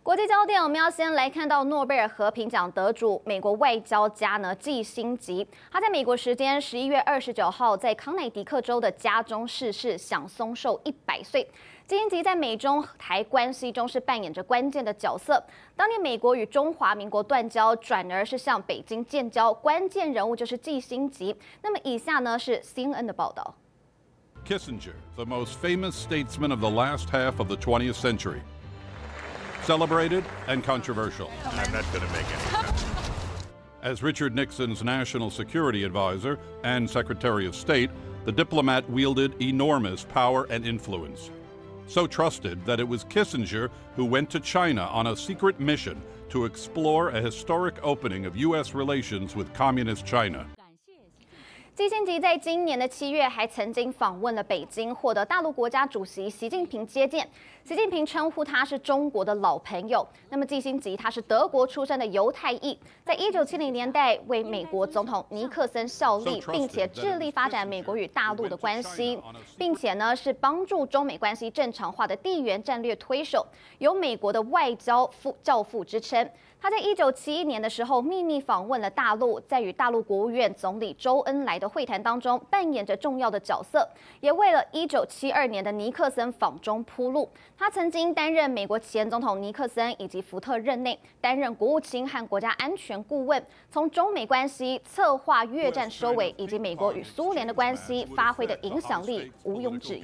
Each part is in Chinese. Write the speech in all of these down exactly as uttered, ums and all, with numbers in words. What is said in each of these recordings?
国际焦点，我们要先来看到诺贝尔和平奖得主、美国外交家呢季辛吉，他在美国时间十一月二十九号在康乃狄克州的家中逝世，享松寿一百岁。季辛吉在美中台关系中是扮演着关键的角色。当年美国与中华民国断交，转而是向北京建交，关键人物就是季辛吉。那么以下呢是 C N N 的报道。 Kissinger, the most famous statesman of the last half of the twentieth century. Celebrated and controversial. I'm not going to make any sense. As Richard Nixon's national security advisor and Secretary of State, the diplomat wielded enormous power and influence. So trusted that it was Kissinger who went to China on a secret mission to explore a historic opening of U S relations with Communist China. 季辛吉在今年的七月还曾经访问了北京，获得大陆国家主席习近平接见。习近平称呼他是中国的老朋友。那么季辛吉他是德国出生的犹太裔，在一九七零年代为美国总统尼克森效力，并且致力发展美国与大陆的关系，并且呢是帮助中美关系正常化的地缘战略推手，有美国的外交父教父之称。 他在一九七一年的时候秘密访问了大陆，在与大陆国务院总理周恩来的会谈当中扮演着重要的角色，也为了一九七二年的尼克森访中铺路。他曾经担任美国前总统尼克森以及福特任内担任国务卿和国家安全顾问，从中美关系策划越战收尾以及美国与苏联的关系发挥的影响力毋庸置疑。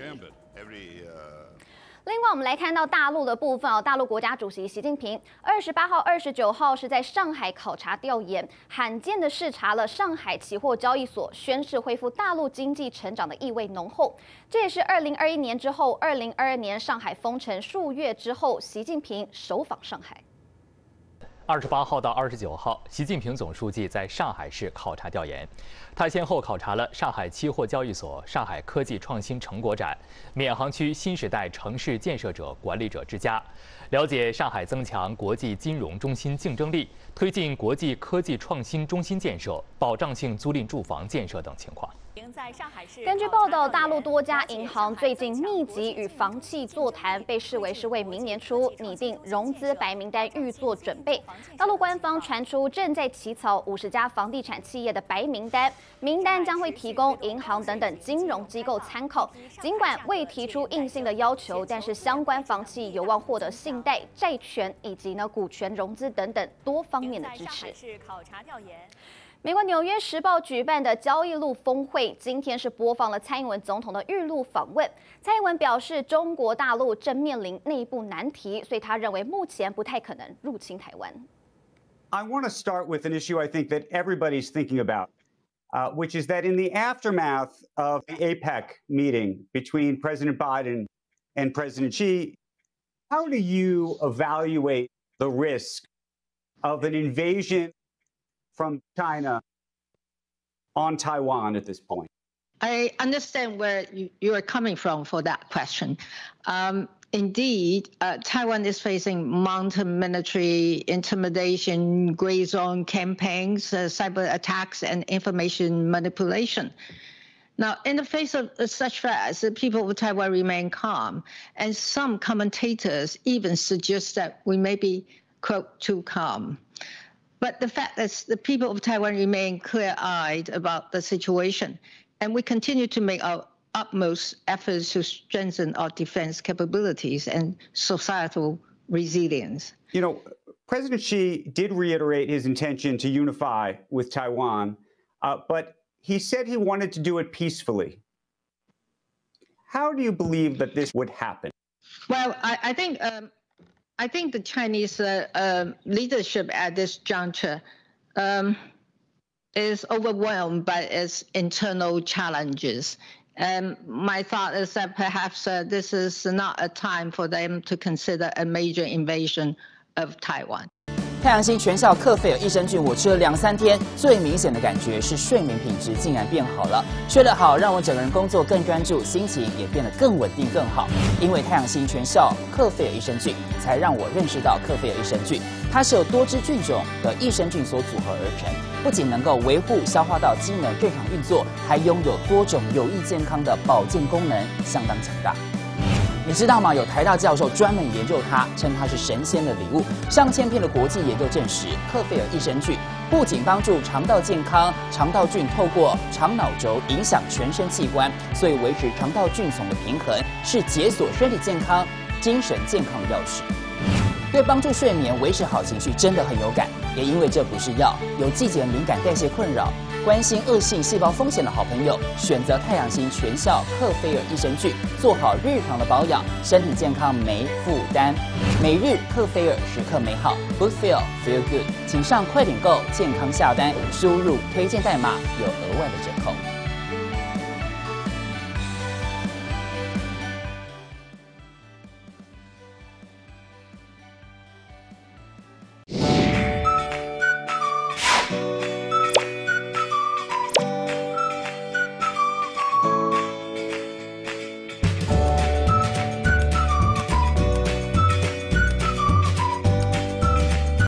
另外，我们来看到大陆的部分哦，大陆国家主席习近平二十八号、二十九号是在上海考察调研，罕见的视察了上海期货交易所，宣示恢复大陆经济成长的意味浓厚。这也是二零二一年之后，二零二二年上海封城数月之后，习近平首访上海。 二十八号到二十九号，习近平总书记在上海市考察调研。他先后考察了上海期货交易所、上海科技创新成果展、闵行区新时代城市建设者管理者之家，了解上海增强国际金融中心竞争力、推进国际科技创新中心建设、保障性租赁住房建设等情况。 根据报道，大陆多家银行最近密集与房企座谈，被视为是为明年初拟定融资白名单预做准备。大陆官方传出正在起草五十家房地产企业的白名单，名单将会提供银行等等金融机构参考。尽管未提出硬性的要求，但是相关房企有望获得信贷、债权以及呢股权融资等等多方面的支持。 美国《纽约时报》举办的交易路峰会，今天是播放了蔡英文总统的预录访问。蔡英文表示，中国大陆正面临内部难题，所以他认为目前不太可能入侵台湾。 I want to start with an issue I think that everybody's thinking about, uh, which is that in the aftermath of the APEC meeting between President Biden and President Xi, how do you evaluate the risk of an invasion from China on Taiwan at this point? I understand where you, you are coming from for that question. Um, indeed, uh, Taiwan is facing mounting military intimidation, gray zone campaigns, uh, cyber attacks, and information manipulation. Now, in the face of such threats, the people of Taiwan remain calm, and some commentators even suggest that we may be, quote, too calm. But the fact is the people of Taiwan remain clear-eyed about the situation, and we continue to make our utmost efforts to strengthen our defense capabilities and societal resilience. You know, President Xi did reiterate his intention to unify with Taiwan, uh, but he said he wanted to do it peacefully. How do you believe that this would happen? Well, I, I think um, I think the Chinese uh, uh, leadership at this juncture um, is overwhelmed by its internal challenges. And my thought is that perhaps uh, this is not a time for them to consider a major invasion of Taiwan. 太阳星全效克菲尔益生菌，我吃了两三天，最明显的感觉是睡眠品质竟然变好了。睡得好，让我整个人工作更专注，心情也变得更稳定更好。因为太阳星全效克菲尔益生菌，才让我认识到克菲尔益生菌，它是由多支菌种的益生菌所组合而成，不仅能够维护消化道机能正常运作，还拥有多种有益健康的保健功能，相当强大。 你知道吗？有台大教授专门研究它，称它是神仙的礼物。上千篇的国际研究证实，克菲尔益生菌不仅帮助肠道健康，肠道菌透过肠脑轴影响全身器官，所以维持肠道菌丛的平衡是解锁身体健康、精神健康的钥匙。对帮助睡眠、维持好情绪真的很有感，也因为这不是药，有季节敏感、代谢困扰、关心恶性细胞风险的好朋友，选择太阳星全效克菲尔益生菌，做好日常的保养，身体健康没负担。每日克菲尔，时刻美好 ，Good Feel Feel Good， 请上快点购健康下单，输入推荐代码有额外的折扣。